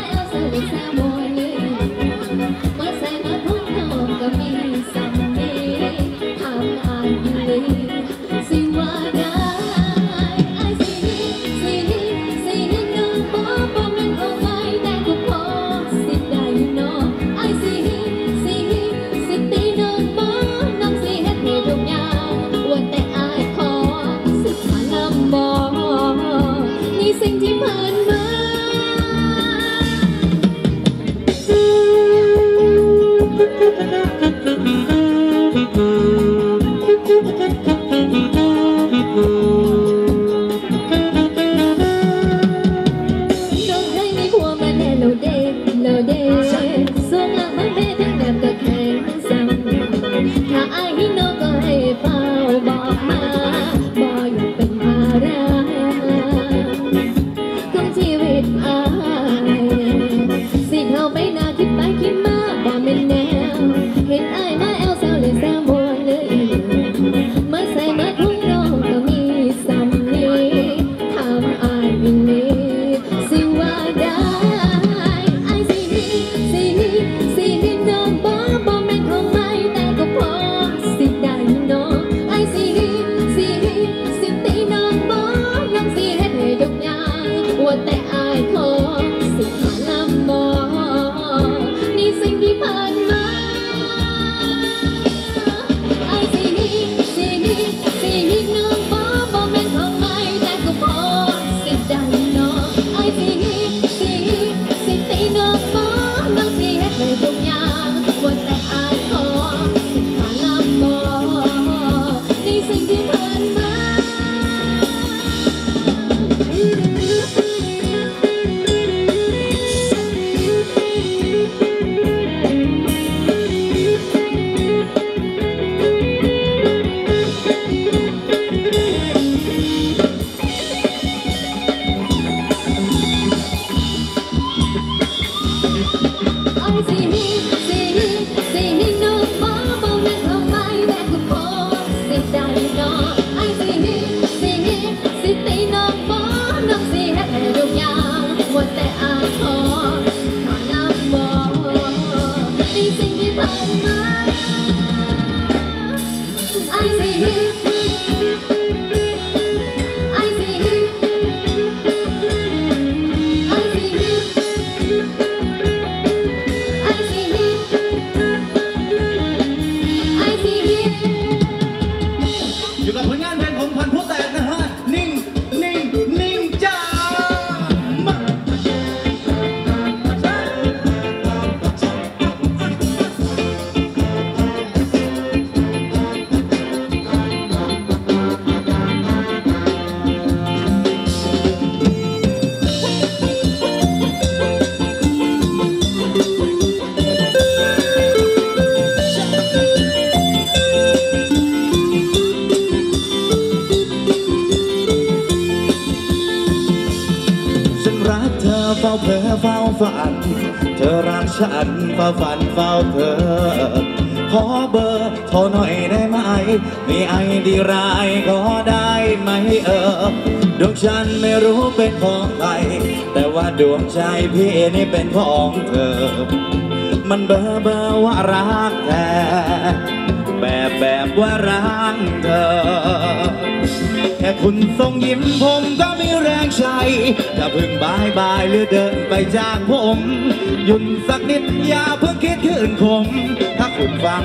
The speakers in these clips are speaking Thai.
เฝ้าเพ้อเฝ้าฝันเธอรักฉันเฝ้าฝันเฝ้าเธอขอเบอร์โทรหน่อยได้ไหมมีไอดีไลน์ก็ได้ไหมดวงฉันไม่รู้เป็นของใครแต่ว่าดวงใจพี่นี่เป็นของเธอมันเบอร์ว่ารักแท้แบบว่ารักเธอแค่คุณส่งยิ้มผมก็มีแรงใจถ้าเพิ่งบายหรือเดินไปจากผมหยุดสักนิดอย่าเพิ่งคิดคืนผมถ้าคุณฟัง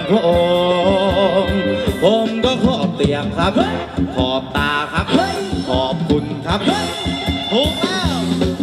ผมก็ขอบเตียงครับขอบตาครับขอบคุณครับถูกแล้ว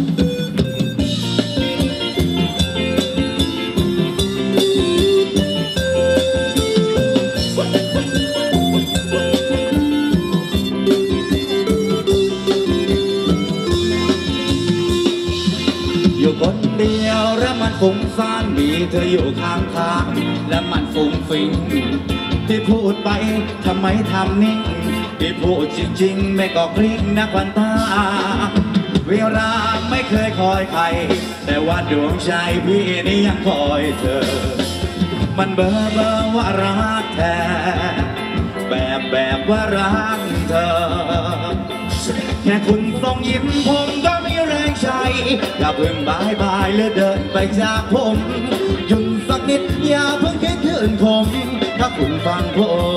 อยู่คนเดียวและมันฟุ้งซ่านมีเธออยู่ข้างทางและมันฟุ้งฟิ้งที่พูดไปทำไมทำนิ่งที่พูดจริงๆไม่ก็กลิ้งนักวันตาเวลาไม่เคยคอยใครแต่ว่าดวงใจพี่นี่ยังคอยเธอมันเบอร์ว่ารักแท้แบบว่ารักเธอแค่คุณส่งยิ้มผมก็มีแรงใจอย่าเพิ่งบายบายหรือเดินไปจากผมหยุดสักนิดอย่าเพิ่งคิดถึงผมถ้าคุณฟัง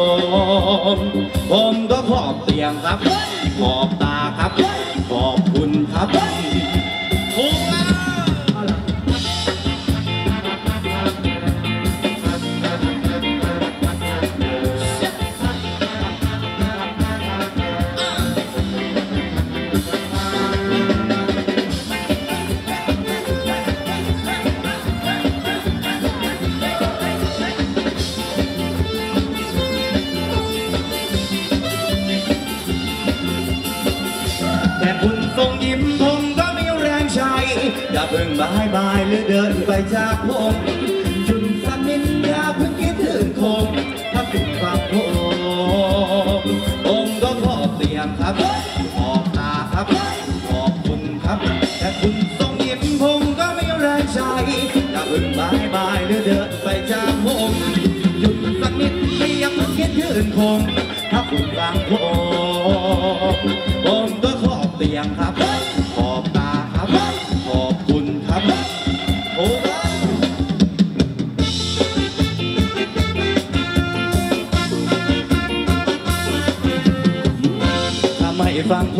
ผมก็ขอบเตียงครับขอบตาครับขอบคุณครับถูกแล้วส่งยิ้มผมก็มีแรงใจอย่าเพิ่งบายบายหรือเดินไปจากผมหยุดสักนิดอย่าเพิ่งคิดถึงผมถ้าคุณฟังผมก็ขอบเตียงครับขอบตาครับขอบคุณครับแต่คุณส่งยิ้มผมก็มีแรงใจอย่าเพิ่งบายบายหรือเดินไปจากผมหยุดสักนิดอย่าเพิ่งคิดถึงผมถ้าคุณฟังผมก็ขอบเตียงครับขอบตาครับขอบคุณครับโอ้ถ้าไม่ฟัง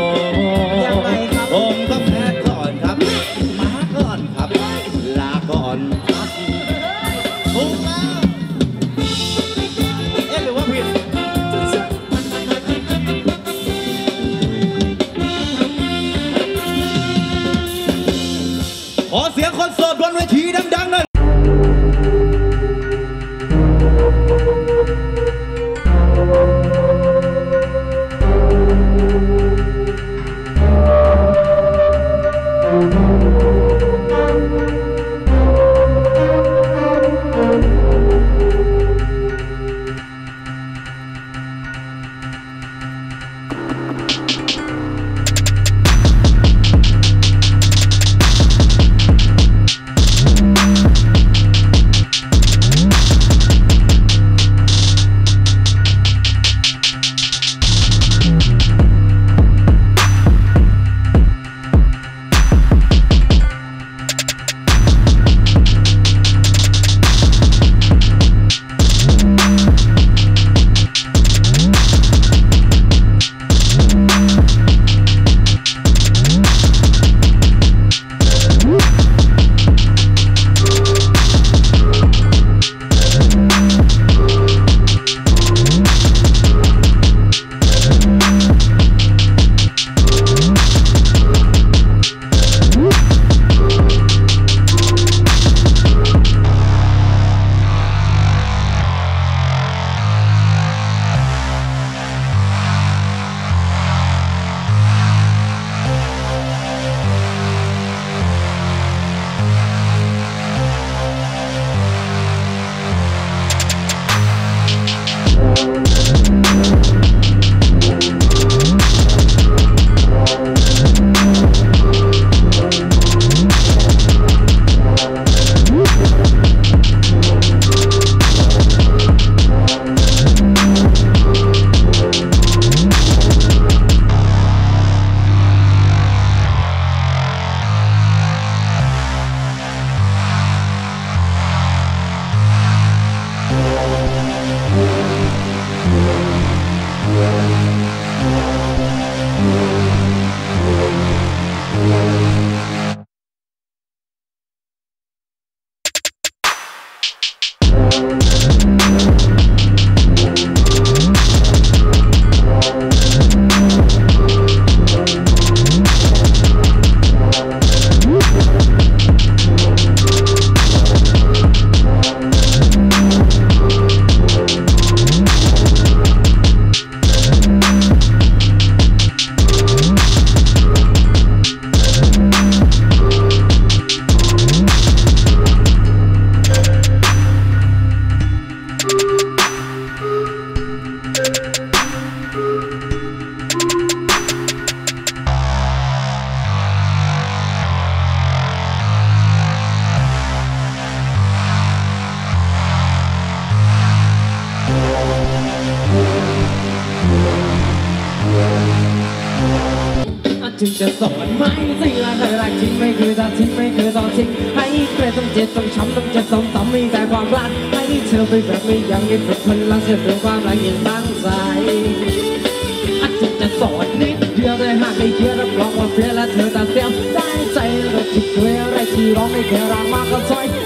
ผมก็แพ้ก่อนครับมาก่อนครับลาก่อนครับโอ้เอ๊ะหรือว่าผิดขอเสียงคนโสดบนเวทีดังๆหน่อยจึงจะสอนไม่สิละเคยรักจริงไม่เคยตัดทิ้งไม่เคยต่อทิ้งให้เกรดต้องเจ็บต้องช้ำต้องเจ็บต้องต่ำมีแต่ความรักให้เธอไปแบบไม่ยังมีเป็นพลังเสียเป็นความรักยิ่งตั้งใจอาจจะสอนนิดเดียวได้หากได้เคียรับรองว่าเพียและเธอตัดเสียได้ใจเราที่เคยอะไรที่ร้องไม่แค่รักมากก็ซอย